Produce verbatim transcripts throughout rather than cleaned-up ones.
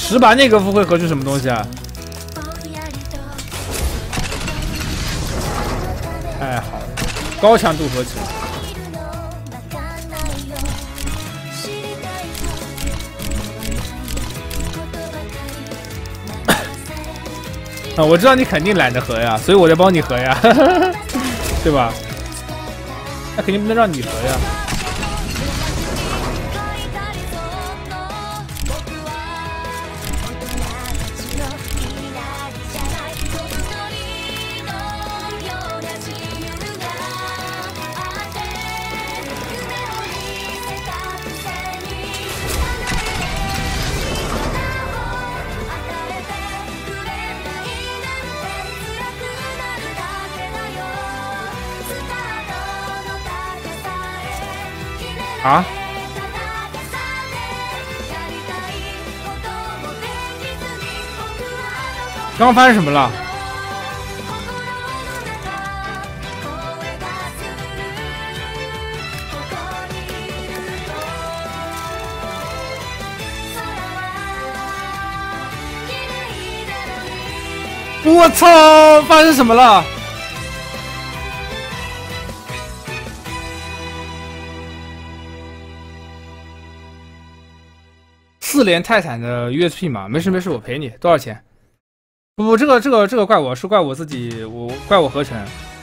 十把内阁夫会合出什么东西啊？哎，好，高强度合成。啊，我知道你肯定懒得合呀，所以我在帮你合呀，对吧？那肯定不能让你合呀。啊！刚刚发生什么了？我操！发生什么了？四连泰坦的 U S P 嘛，没事没事，我赔你。多少钱？不不，这个这个这个怪我，是怪我自己，我怪我合成。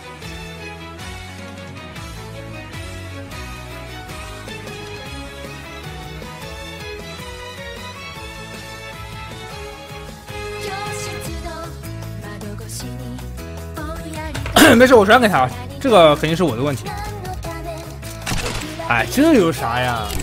没事，我转给他，这个肯定是我的问题。哎，这有啥呀？